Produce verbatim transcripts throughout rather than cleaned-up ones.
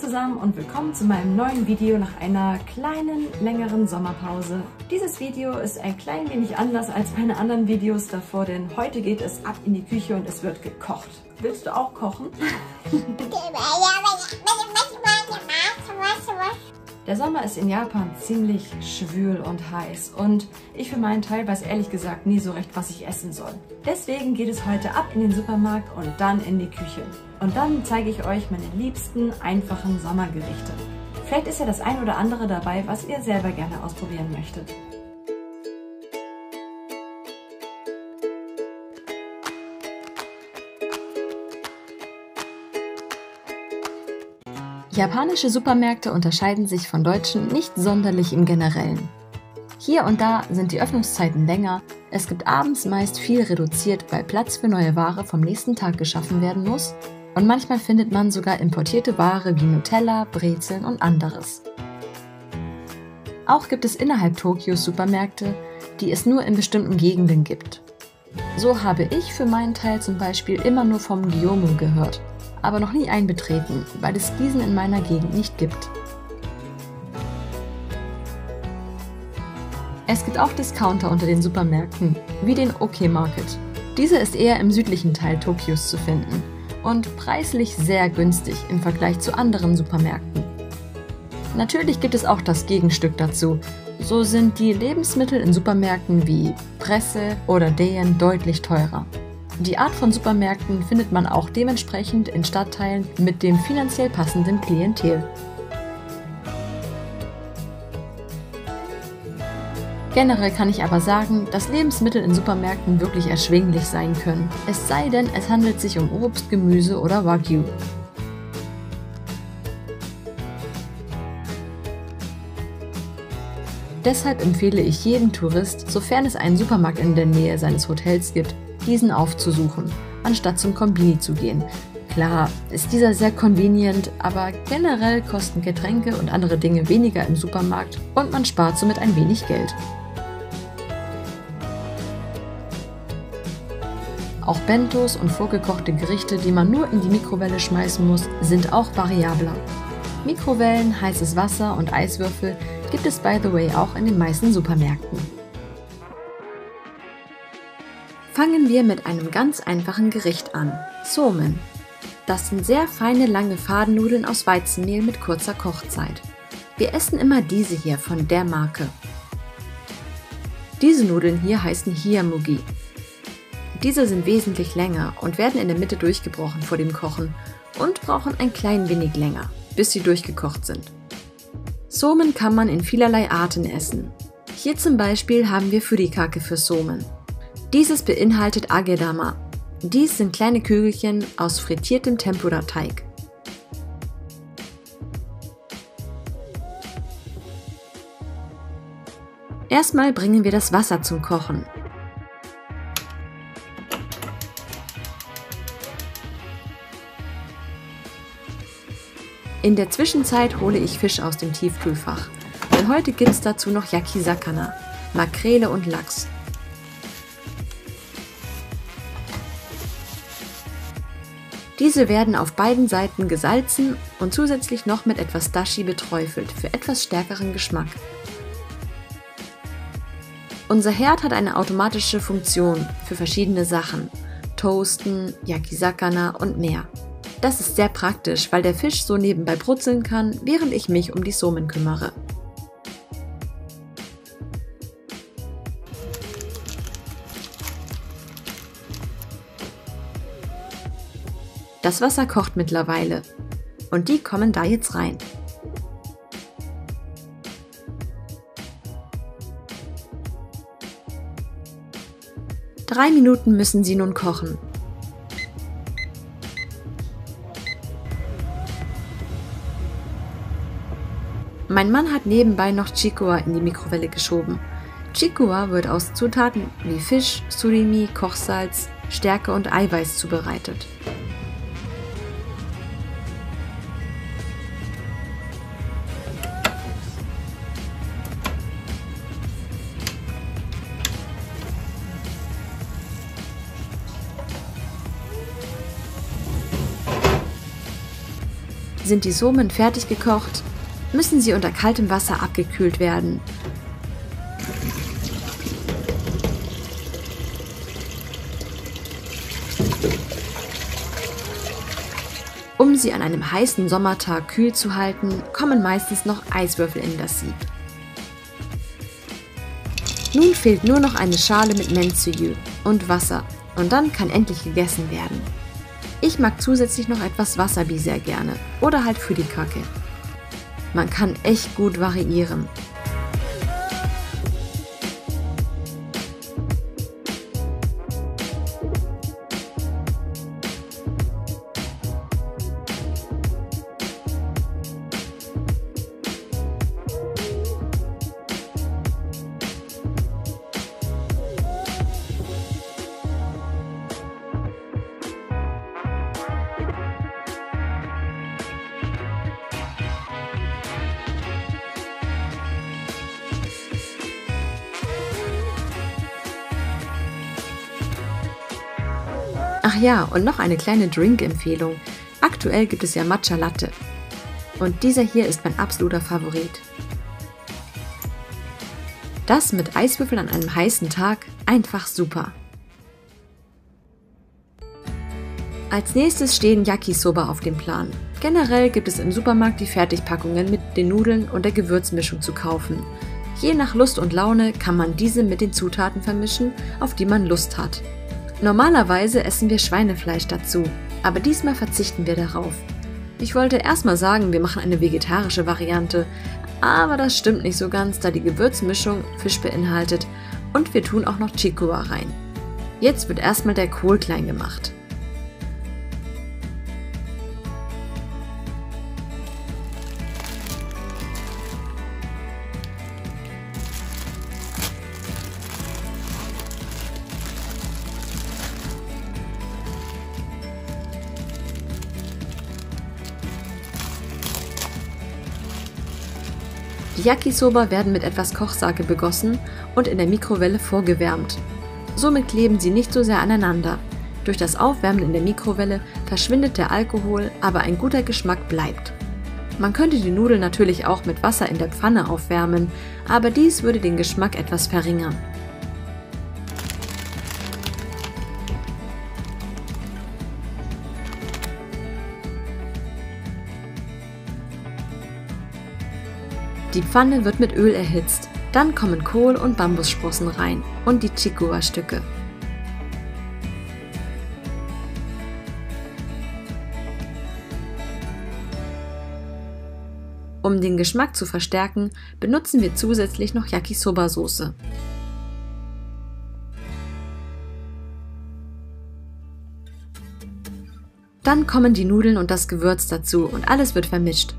zusammen und willkommen zu meinem neuen Video nach einer kleinen, längeren Sommerpause. Dieses Video ist ein klein wenig anders als meine anderen Videos davor, denn heute geht es ab in die Küche und es wird gekocht. Willst du auch kochen? Der Sommer ist in Japan ziemlich schwül und heiß und ich für meinen Teil weiß ehrlich gesagt nie so recht, was ich essen soll. Deswegen geht es heute ab in den Supermarkt und dann in die Küche. Und dann zeige ich euch meine liebsten, einfachen Sommergerichte. Vielleicht ist ja das ein oder andere dabei, was ihr selber gerne ausprobieren möchtet. Japanische Supermärkte unterscheiden sich von deutschen nicht sonderlich im Generellen. Hier und da sind die Öffnungszeiten länger, es gibt abends meist viel reduziert, weil Platz für neue Ware vom nächsten Tag geschaffen werden muss und manchmal findet man sogar importierte Ware wie Nutella, Brezeln und anderes. Auch gibt es innerhalb Tokios Supermärkte, die es nur in bestimmten Gegenden gibt. So habe ich für meinen Teil zum Beispiel immer nur vom Gyomu gehört, aber noch nie einen betreten, weil es diesen in meiner Gegend nicht gibt. Es gibt auch Discounter unter den Supermärkten, wie den OK Market. Dieser ist eher im südlichen Teil Tokios zu finden und preislich sehr günstig im Vergleich zu anderen Supermärkten. Natürlich gibt es auch das Gegenstück dazu. So sind die Lebensmittel in Supermärkten wie Presse oder Deen deutlich teurer. Die Art von Supermärkten findet man auch dementsprechend in Stadtteilen mit dem finanziell passenden Klientel. Generell kann ich aber sagen, dass Lebensmittel in Supermärkten wirklich erschwinglich sein können, es sei denn, es handelt sich um Obst, Gemüse oder Wagyu. Deshalb empfehle ich jedem Tourist, sofern es einen Supermarkt in der Nähe seines Hotels gibt, diesen aufzusuchen, anstatt zum Konbini zu gehen. Klar, ist dieser sehr convenient, aber generell kosten Getränke und andere Dinge weniger im Supermarkt und man spart somit ein wenig Geld. Auch Bentos und vorgekochte Gerichte, die man nur in die Mikrowelle schmeißen muss, sind auch variabler. Mikrowellen, heißes Wasser und Eiswürfel gibt es by the way auch in den meisten Supermärkten. Fangen wir mit einem ganz einfachen Gericht an, Somen. Das sind sehr feine, lange Fadennudeln aus Weizenmehl mit kurzer Kochzeit. Wir essen immer diese hier von der Marke. Diese Nudeln hier heißen Hiyamugi. Diese sind wesentlich länger und werden in der Mitte durchgebrochen vor dem Kochen und brauchen ein klein wenig länger, bis sie durchgekocht sind. Somen kann man in vielerlei Arten essen. Hier zum Beispiel haben wir Furikake für Somen. Dieses beinhaltet Agedama. Dies sind kleine Kügelchen aus frittiertem Tempura-Teig. Erstmal bringen wir das Wasser zum Kochen. In der Zwischenzeit hole ich Fisch aus dem Tiefkühlfach, denn heute gibt es dazu noch Yakizakana, Makrele und Lachs. Diese werden auf beiden Seiten gesalzen und zusätzlich noch mit etwas Dashi beträufelt für etwas stärkeren Geschmack. Unser Herd hat eine automatische Funktion für verschiedene Sachen, Toasten, Yakizakana und mehr. Das ist sehr praktisch, weil der Fisch so nebenbei brutzeln kann, während ich mich um die Somen kümmere. Das Wasser kocht mittlerweile und die kommen da jetzt rein. Drei Minuten müssen sie nun kochen. Mein Mann hat nebenbei noch Chikuwa in die Mikrowelle geschoben. Chikuwa wird aus Zutaten wie Fisch, Surimi, Kochsalz, Stärke und Eiweiß zubereitet. Sind die Somen fertig gekocht, müssen sie unter kaltem Wasser abgekühlt werden. Um sie an einem heißen Sommertag kühl zu halten, kommen meistens noch Eiswürfel in das Sieb. Nun fehlt nur noch eine Schale mitめんつゆund Wasser und dann kann endlich gegessen werden. Ich mag zusätzlich noch etwas Wasabi sehr gerne oder halt Furikake. Man kann echt gut variieren. Ach ja, und noch eine kleine Drink-Empfehlung. Aktuell gibt es ja Matcha Latte. Und dieser hier ist mein absoluter Favorit. Das mit Eiswürfeln an einem heißen Tag, einfach super. Als nächstes stehen Yakisoba auf dem Plan. Generell gibt es im Supermarkt die Fertigpackungen mit den Nudeln und der Gewürzmischung zu kaufen. Je nach Lust und Laune kann man diese mit den Zutaten vermischen, auf die man Lust hat. Normalerweise essen wir Schweinefleisch dazu, aber diesmal verzichten wir darauf. Ich wollte erstmal sagen, wir machen eine vegetarische Variante, aber das stimmt nicht so ganz, da die Gewürzmischung Fisch beinhaltet und wir tun auch noch Chikuwa rein. Jetzt wird erstmal der Kohl klein gemacht. Die Yakisoba werden mit etwas Kochsake begossen und in der Mikrowelle vorgewärmt. Somit kleben sie nicht so sehr aneinander. Durch das Aufwärmen in der Mikrowelle verschwindet der Alkohol, aber ein guter Geschmack bleibt. Man könnte die Nudeln natürlich auch mit Wasser in der Pfanne aufwärmen, aber dies würde den Geschmack etwas verringern. Die Pfanne wird mit Öl erhitzt, dann kommen Kohl und Bambussprossen rein und die Chikuwa-Stücke. Um den Geschmack zu verstärken, benutzen wir zusätzlich noch Yakisoba-Soße. Dann kommen die Nudeln und das Gewürz dazu und alles wird vermischt.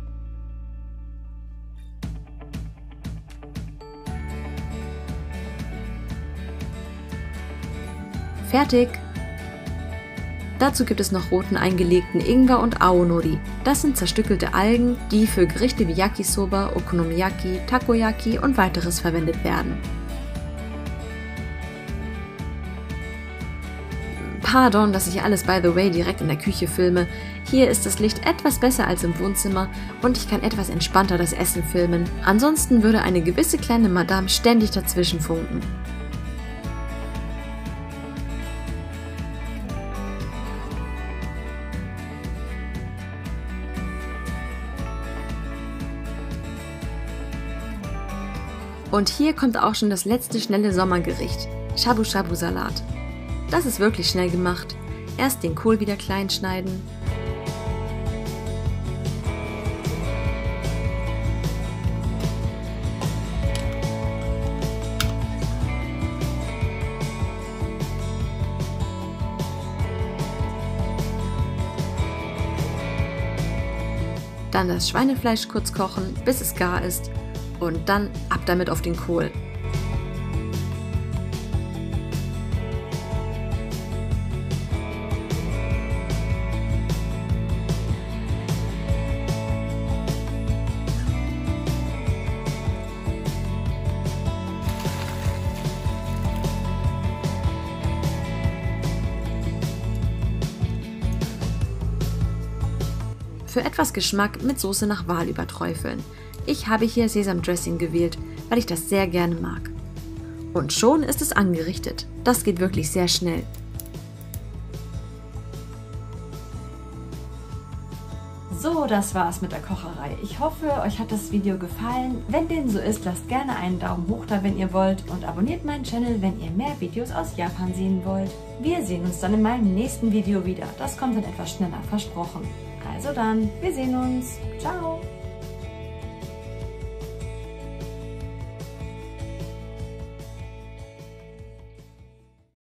Fertig! Dazu gibt es noch roten eingelegten Ingwer und Aonori. Das sind zerstückelte Algen, die für Gerichte wie Yakisoba, Okonomiyaki, Takoyaki und weiteres verwendet werden. Pardon, dass ich alles by the way direkt in der Küche filme. Hier ist das Licht etwas besser als im Wohnzimmer und ich kann etwas entspannter das Essen filmen. Ansonsten würde eine gewisse kleine Madame ständig dazwischen funken. Und hier kommt auch schon das letzte schnelle Sommergericht, Shabu-Shabu-Salat. Das ist wirklich schnell gemacht. Erst den Kohl wieder klein schneiden. Dann das Schweinefleisch kurz kochen, bis es gar ist. Und dann ab damit auf den Kohl. für etwas Geschmack mit Soße nach Wahl überträufeln. Ich habe hier Sesamdressing gewählt, weil ich das sehr gerne mag. Und schon ist es angerichtet. Das geht wirklich sehr schnell. So, das war's mit der Kocherei. Ich hoffe, euch hat das Video gefallen. Wenn dem so ist, lasst gerne einen Daumen hoch da, wenn ihr wollt. Und abonniert meinen Channel, wenn ihr mehr Videos aus Japan sehen wollt. Wir sehen uns dann in meinem nächsten Video wieder. Das kommt dann etwas schneller, versprochen. Also dann, wir sehen uns. Ciao!